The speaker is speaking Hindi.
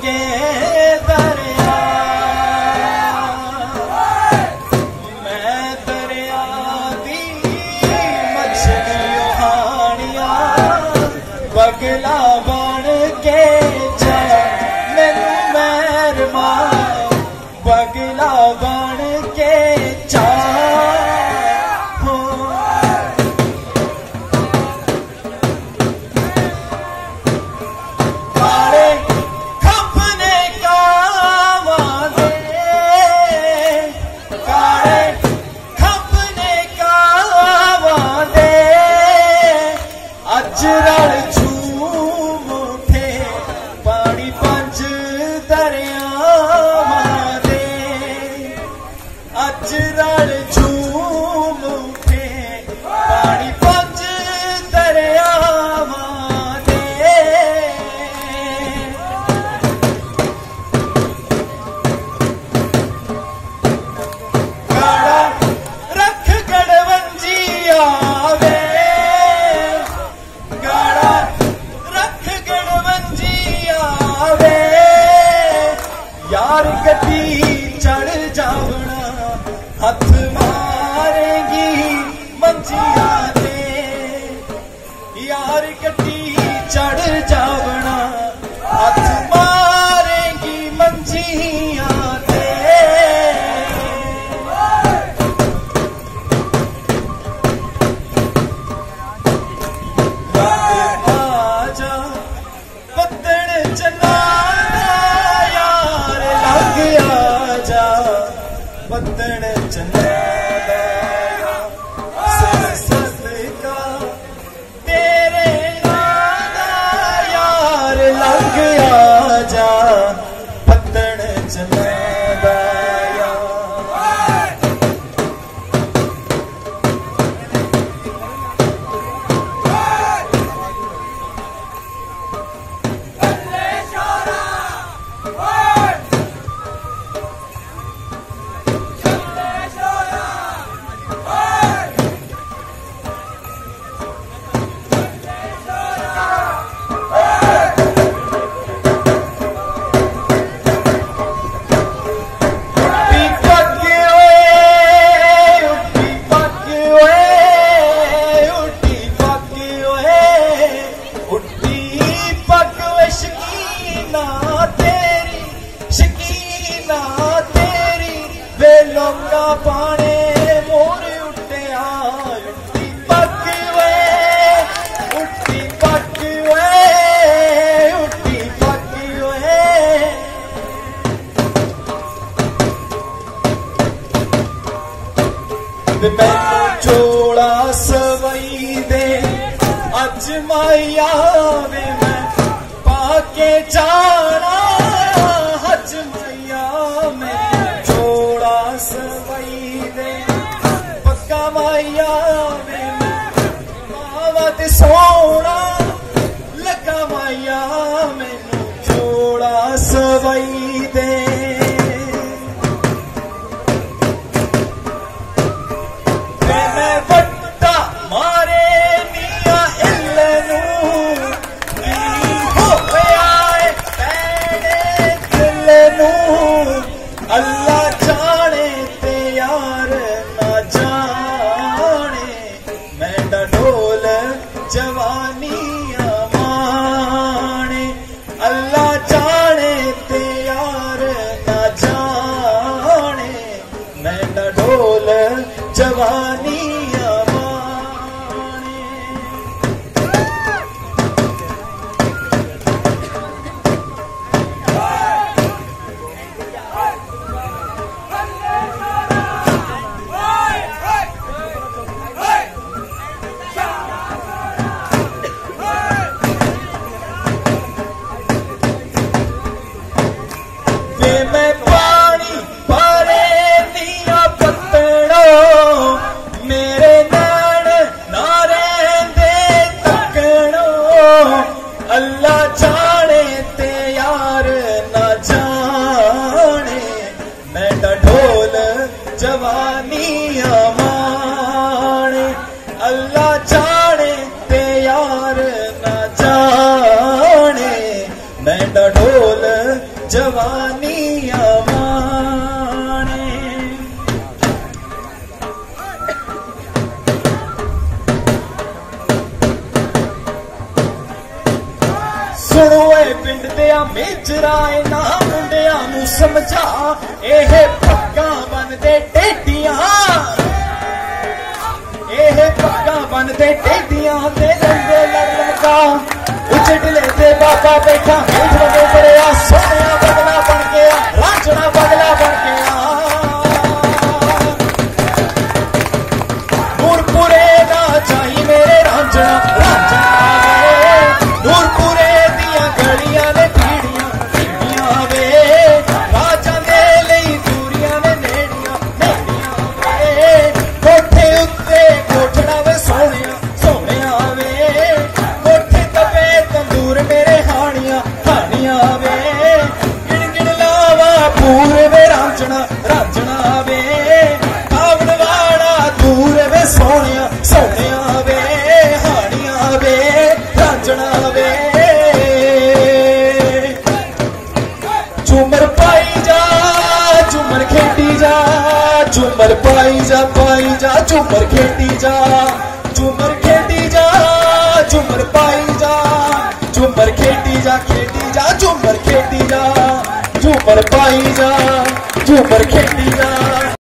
के दरिया, मैं दरिया दी मछली हानिया, बगला बन के जा मैनू मेहरबान, बगला बन के जा। अजरल झूम उठे पानी पंज दरियावां दे, अजरल झूम उठे पानी पंज दरियावां दे। गाड़ा रख गड़वंजी आवे, यार गड्डी चढ़ जावना, हथ मारेगी मंजिया ते, यार गड्डी चढ़ जावना, हथ मारेगी मंजिया ते। आजा बदन चना आजा बदन चंदा सदका तेरे नादा यार लग आजा बदन चंदा। लोका पाने मोर उठिया, उठी पग वे, उठी पग वे, उठी पग वे। मैनू जोड़ा सवई दे अज माया वे, मैं पाके जाना हज मैया में सवई दे पक्का माया में, मावा ते सोना लगा माया मैनू जोड़ा सवई दे। मैं वट्टा मारे निया इल्लू हो आए पैने दिल नू, अल्लाह जाने ते यार ना जाने, मैं ढोल जवानियां माने, अल्लाह जाने ते यार ना जाने, मैं ढोल जवानियां माने। जवानी माने। सुनो ए पिंड दिया मेजरा इना मुंडिया नू समझा, एह पग्गा बनदे टेडियां, एह पग्गा बनदे टेडियां ते रंगे लड़का उजड़ले ते बाबा बैठा हेठ वगे दरिया, सोनिया बगला बन गया रांझना बगला बन गया। नूरपुरे दा चाही मेरे रांझना, रांझना नूरपुरे दिया गलियां ने पीड़ियां पीड़ियां वे, राजा दे लई दूरियां ने नेड़ियां नेड़ियां वे, कोठे उत्ते कोठड़ा वे सोनिया सोनिया वे, कोठे तपे तंदूर मेरे हानियां हानियां वे, गिण गिण लावा पूरे वे रांझना रांझना वे, कावड़ वाड़ा दूर वे सोनिया सोनिया वे, हानियां वे रांझना वे। झूमर पाई जा झूमर खेटी जा, झूमर पाई जा झूमर खेटी जा, झूमर खेटी जा झूमर पाई जा, झूमर खेटी जा झूमर खेटी जा, झूमर पाई जा झूमर खेटी जा।